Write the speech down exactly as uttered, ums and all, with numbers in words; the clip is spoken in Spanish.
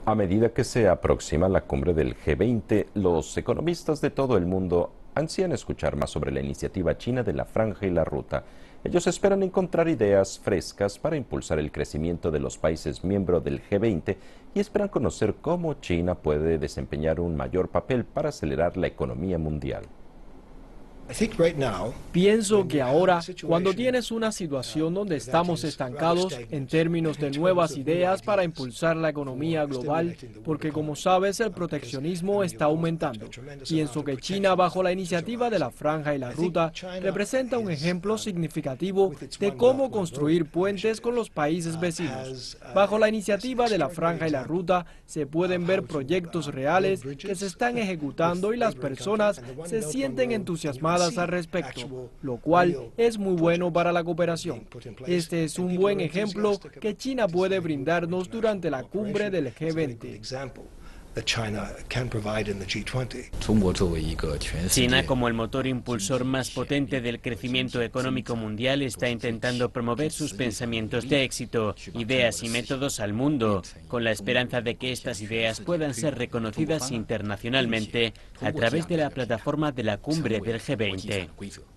A medida que se aproxima la cumbre del G veinte, los economistas de todo el mundo ansían escuchar más sobre la iniciativa china de la Franja y la Ruta. Ellos esperan encontrar ideas frescas para impulsar el crecimiento de los países miembros del G veinte y esperan conocer cómo China puede desempeñar un mayor papel para acelerar la economía mundial. Pienso que ahora, cuando tienes una situación donde estamos estancados en términos de nuevas ideas para impulsar la economía global, porque como sabes el proteccionismo está aumentando, pienso que China bajo la iniciativa de la Franja y la Ruta representa un ejemplo significativo de cómo construir puentes con los países vecinos. Bajo la iniciativa de la Franja y la Ruta se pueden ver proyectos reales que se están ejecutando y las personas se sienten entusiasmadas al respecto, lo cual es muy bueno para la cooperación. Este es un buen ejemplo que China puede brindarnos durante la cumbre del G veinte. China, como el motor impulsor más potente del crecimiento económico mundial, está intentando promover sus pensamientos de éxito, ideas y métodos al mundo, con la esperanza de que estas ideas puedan ser reconocidas internacionalmente a través de la plataforma de la cumbre del G veinte.